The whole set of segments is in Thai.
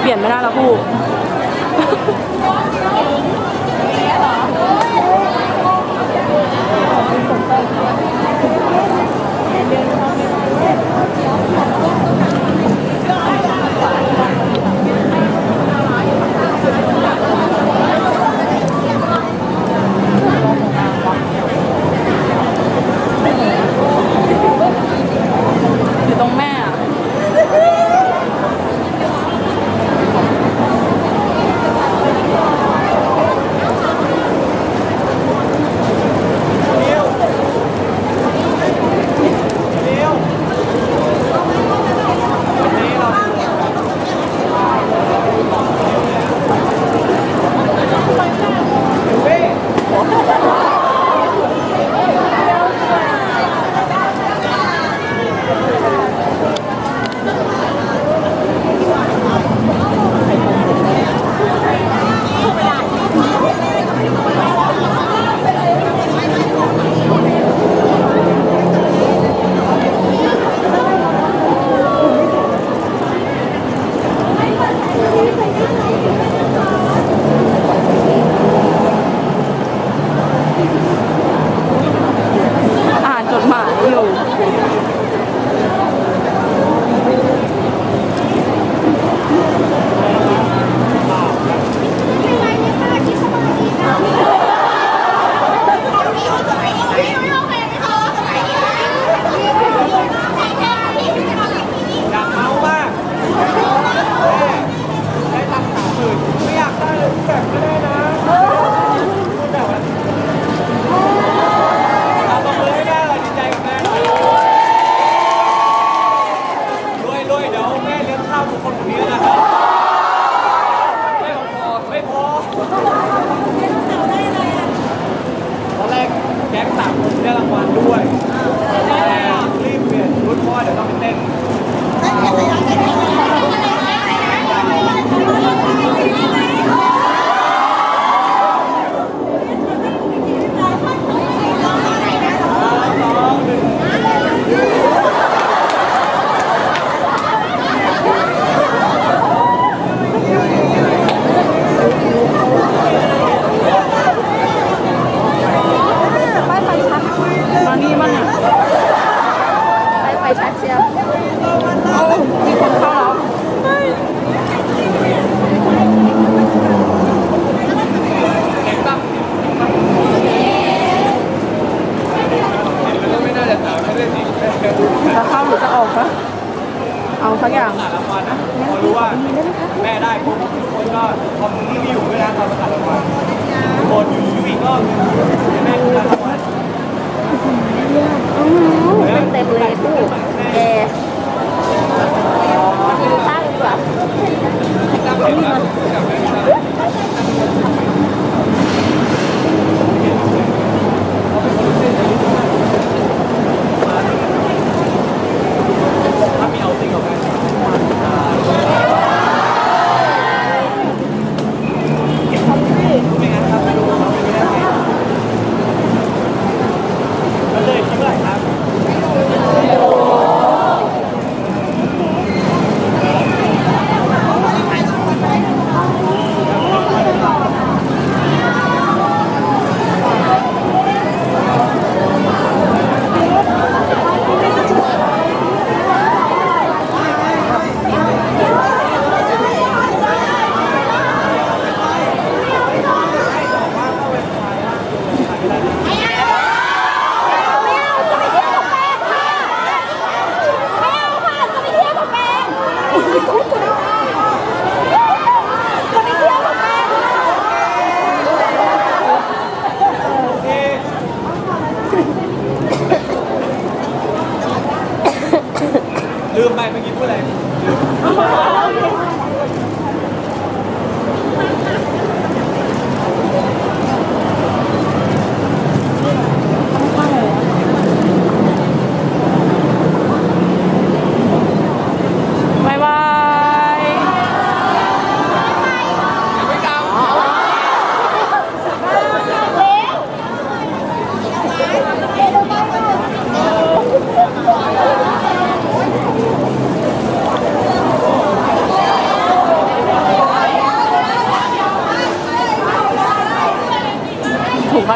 ลี่ยนไม่ได้แล้วผู้อยู่ตรงแม่จะเข้าหรือจะออกคะเอาสักอย่างรางวัลนะพอรู้ว่าแม่ได้ปุ๊บทุกคนก็คอมมูนิวด้วยนะตอนประกาศรางวัลโหดอยู่อีกรอบแม่ได้รางวัลเต็มเลยตู้แอร์กินข้าวดีกว่าถ้ามีเอาจริงกับแม่ไม่งั้นครับไม่รู้เราไม่ได้มันเลยคิดเมื่อไหร่ครับลืมไปเมื่อกี้พูดอะไรบ๊ายบายไม่กำ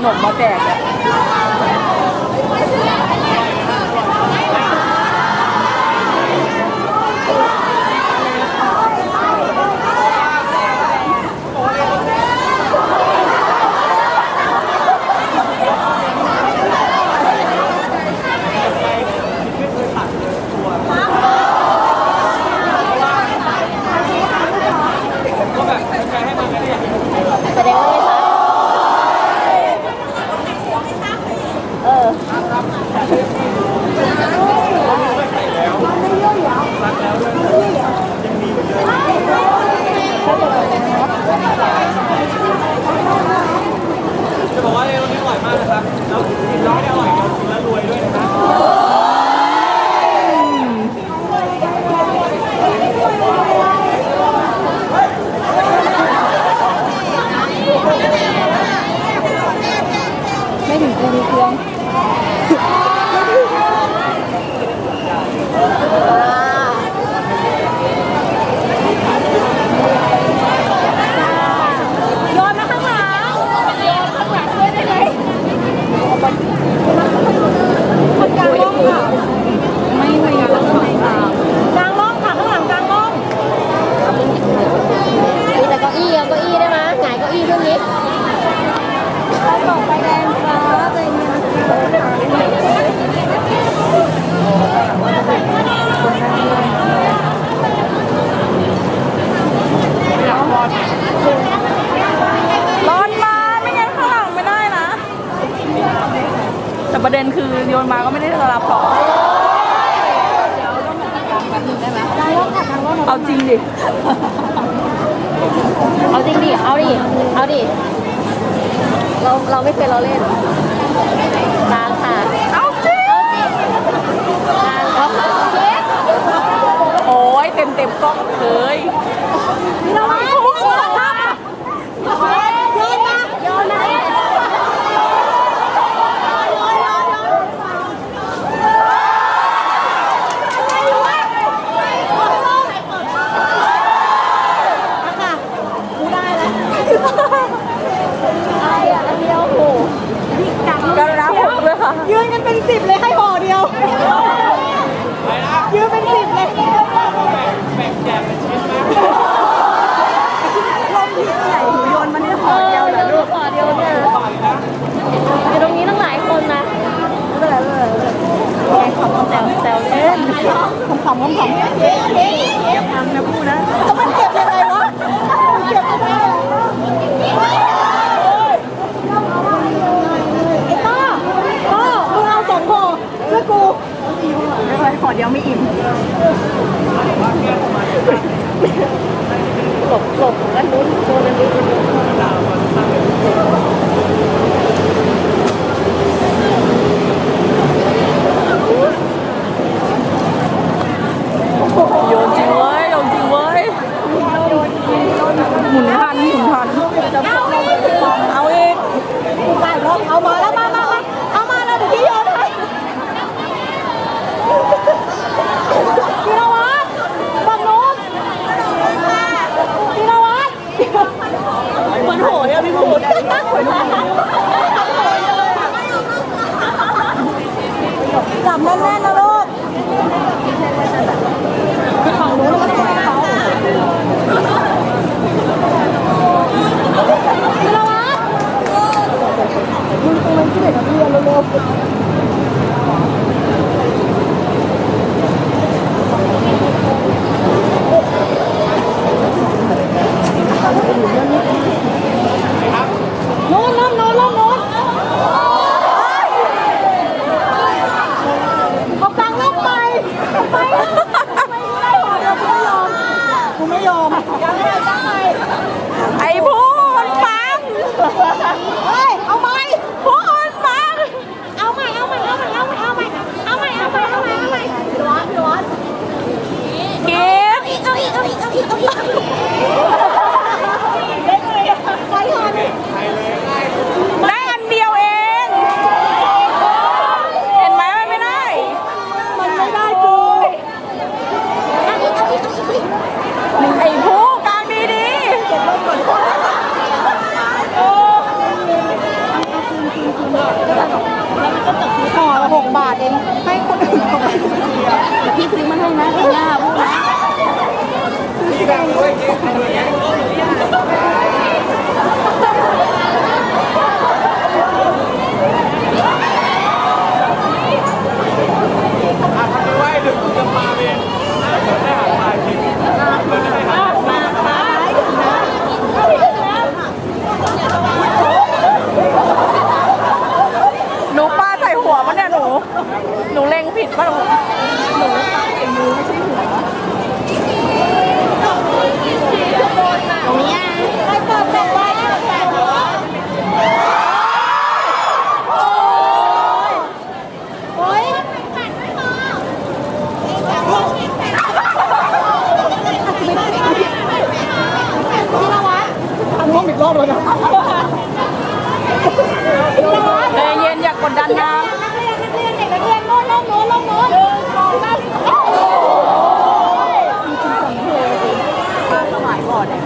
นมมาแจกเนี่ยแสดงว่าไม่ซักจะบอกว่าวันนี้อร่อยมากนะครับแล้วกินน้อยได้อร่อยกินแล้วรวยด้วยนะครับไม่ถึงกูมีเครื่องโยนมาข้างหลังโยนข้างหลังด้วยได้ไหมคนกลางร่องค่ะไม่มีกลางร่องค่ะข้างหลังกลางร่องมีแต่เก้าอี้เอาเก้าอี้ได้ไหมหงายเก้าอี้ขึ้นนิดเราส่งไปแดงฟ้าใจเย็นร้อนมาไม่งั้นข้างหลังไม่ได้นะ แต่ประเด็นคือโยนมาก็ไม่ได้รับหรอกเอาจริงดิเอาจริงดิ เอาดิ เอาดิ เราไม่เป็นเราเล่นกลางค่ะเอาจริงกลางเอาค่ะโอ้ยเต็มกล้องเลยเราไม่ถูกครับโยนมาโยนมากันแล้วผมด้วยค่ะยืนกันเป็น10เลยให้ห่อเดียวยืนเป็น10เลยแบ่งแจกเป็นชิ้นนะลมพิษใหญ่หนูโยนมันได้ห่อเดียวเหรอลูกห่อเดียวเนี่ยอยู่ตรงนี้ตั้งหลายคนนะแกขำแซวเล่นขำอย่าพังนะพูดนะแล้วมันเก็บยังไงวะเก็บยังไงมึงเอา2ห่อช่วยกูไม่เป็นไรห่อเดียวไม่อิ่มหลบกันนู้นโซนนั้นนี้โยนจริงเว้ยโยนจริงเว้ยหมุนทันเอาอีกเอามาแล้วเอามาแล้วเดี๋ยวพี่โยนให้พี่นวัดฝั่งโน้น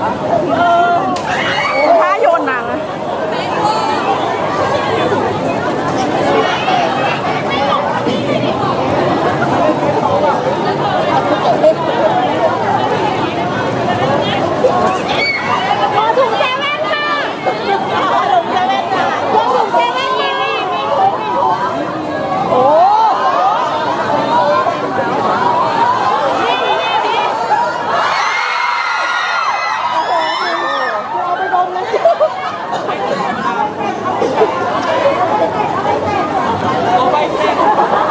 ถ้าโยนหนังอะขอถุงเซเว่นค่ะถุงเซเว่นค่ะถุงเซเว่นมีถุงโอ้เอาไปดมนะเอาไปเสร็จ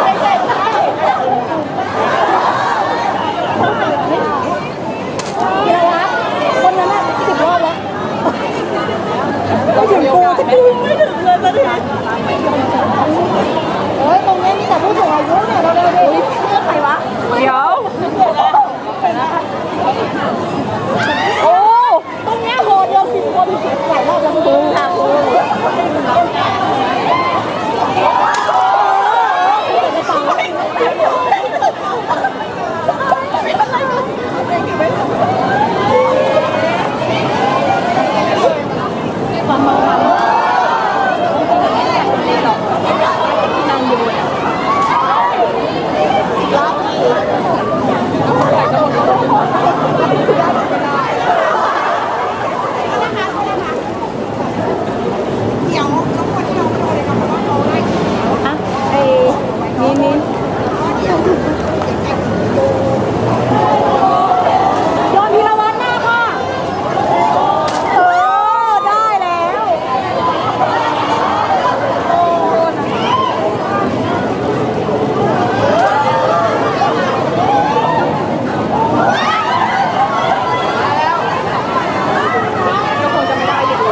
พีรวัตรคนนั้นน่ะ10 รอบแล้วไม่ถึงกูจะกูไม่ถึงเลยตอนนี้เฮ้ยตรงนี้มีแต่ผู้สูงอายุเนี่ยเราเลยดิเลือกใครวะเดี๋ยว โอ้ตรงเนี้ยโหเดียว10 คนหลายรอบแล้วมึงค่ะคุณอะไอ้นี่โยนพีรวัตรหน้าค่ะได้แล้วก็คงจะไม่ได้อยู่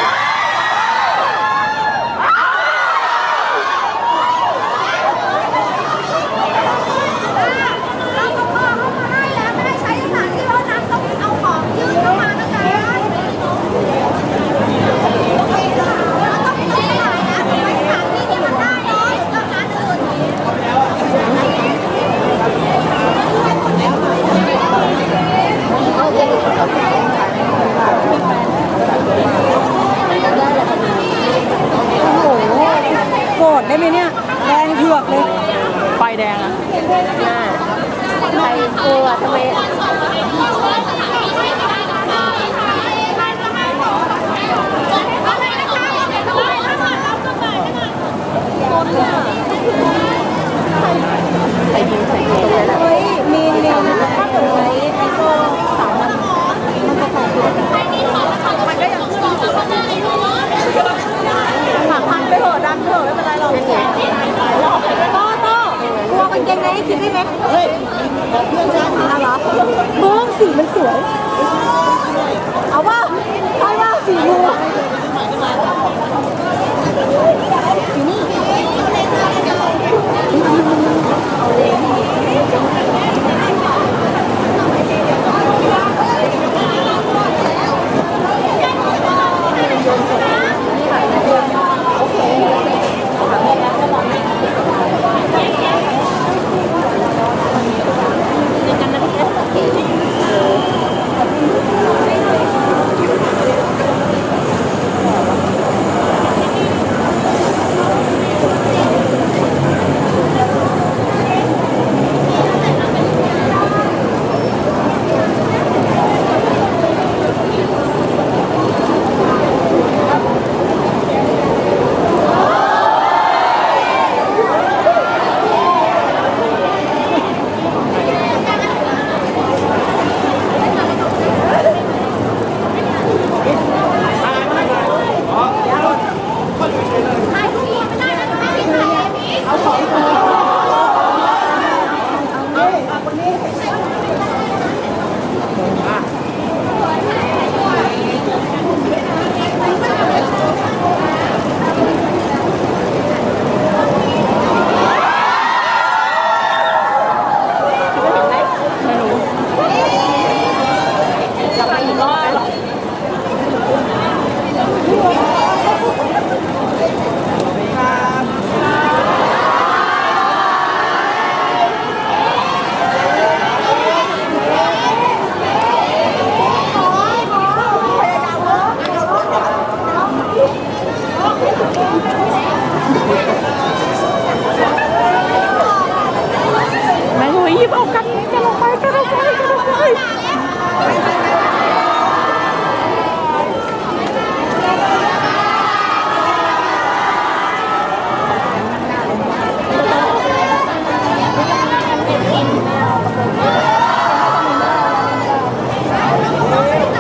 โกรธได้ไหมเนี่ยแดงเถือกเลยไฟแดงอะน่าใครกลัวทำไมเฮ้ยมีถ้าเกิดไว้ให้โซ่3 วันมันจะต่อตัวกันมันก็ยังขึ้นหาพันไปเถอะดันเถอะไม่เป็นไรหรอกโต้กลัวกางเกงในให้คิดได้ไหมเฮ้ยเพื่อนฉันเหรอเบิ้งสีมันสวย เอาว่าใช่ว่าสีนู